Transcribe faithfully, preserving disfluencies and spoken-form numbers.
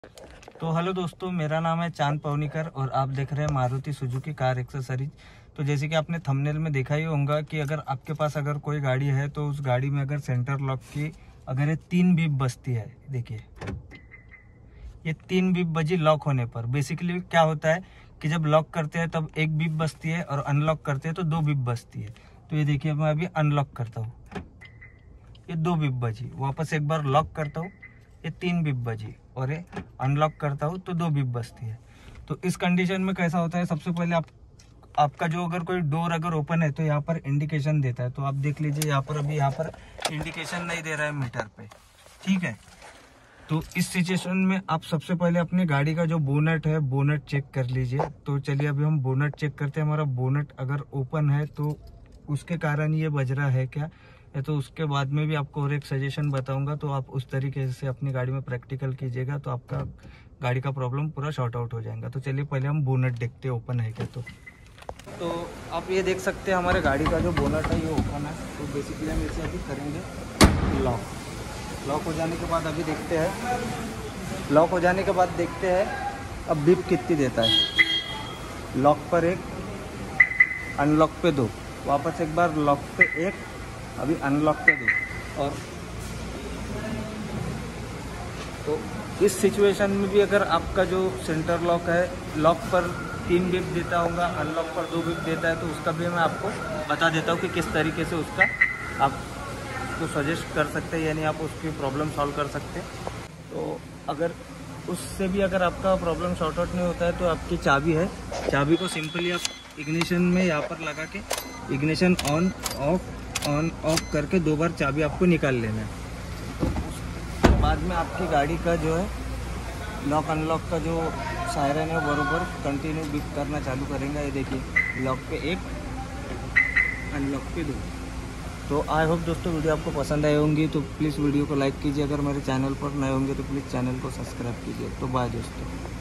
तो हेलो दोस्तों, मेरा नाम है चांद पवनीकर और आप देख रहे हैं मारुति सुजुकी कार एक्सेसरीज। तो जैसे कि आपने थंबनेल में देखा ही होगा कि अगर आपके पास अगर कोई गाड़ी है तो उस गाड़ी में अगर सेंटर लॉक की अगर ये तीन बीप बजती है, देखिए ये तीन बीप बजी लॉक होने पर बेसिकली क्या होता है कि जब लॉक करते हैं तब एक बीप बजती है और अनलॉक करते हैं तो दो बीप बजती है। तो ये देखिए मैं अभी अनलॉक करता हूँ, ये दो बीप बजी, वापस एक बार लॉक करता हूँ ये तीन बीप बजी और ये अनलॉक करता हूँ तो दो बीप बजती है। तो इस कंडीशन में कैसा होता है, सबसे पहले आप आपका जो अगर कोई डोर अगर ओपन है तो यहाँ पर इंडिकेशन देता है। तो आप देख लीजिए यहाँ पर अभी यहाँ पर इंडिकेशन नहीं दे रहा है मीटर पे, ठीक है। तो इस सिचुएशन में आप सबसे पहले अपनी गाड़ी का जो बोनट है बोनट चेक कर लीजिए। तो चलिए अभी हम बोनट चेक करते हैं। हमारा बोनट अगर ओपन है तो उसके कारण ये बज रहा है क्या, या तो उसके बाद में भी आपको और एक सजेशन बताऊंगा। तो आप उस तरीके से अपनी गाड़ी में प्रैक्टिकल कीजिएगा तो आपका गाड़ी का प्रॉब्लम पूरा शॉर्ट आउट हो जाएगा। तो चलिए पहले हम बोनट देखते हैं ओपन है क्या। तो तो आप ये देख सकते हैं हमारे गाड़ी का जो बोनट है ये ओपन है। तो बेसिकली हम इसे अभी करेंगे लॉक। लॉक हो जाने के बाद अभी देखते हैं, लॉक हो जाने के बाद देखते हैं अब बीप कितनी देता है। लॉक पर एक, अनलॉक पे दो, वापस एक बार लॉक पे एक, अभी अनलॉक पे दो। और तो इस सिचुएशन में भी अगर आपका जो सेंटर लॉक है लॉक पर तीन बीप देता होगा, अनलॉक पर दो बीप देता है, तो उसका भी मैं आपको बता देता हूँ कि किस तरीके से उसका आप तो सजेस्ट कर सकते हैं, यानी आप उसकी प्रॉब्लम सॉल्व कर सकते हैं। तो अगर उससे भी अगर आपका प्रॉब्लम सॉर्ट आउट नहीं होता है तो आपकी चाबी है, चाबी को सिंपली आप इग्निशन में यहाँ पर लगा के ignition on off on off करके दो बार चाबी आपको निकाल लेना है। तो उसके बाद में आपकी गाड़ी का जो है लॉक अनलॉक का जो सायरन है बरोबर कंटिन्यू बीप करना चालू करेंगे। ये देखिए लॉक पे एक, अनलॉक पे दो। तो आई होप दोस्तों वीडियो आपको पसंद आई होंगी। तो प्लीज़ वीडियो को लाइक कीजिए, अगर मेरे चैनल पर नए होंगे तो प्लीज़ चैनल को सब्सक्राइब कीजिए। तो बाय दोस्तों।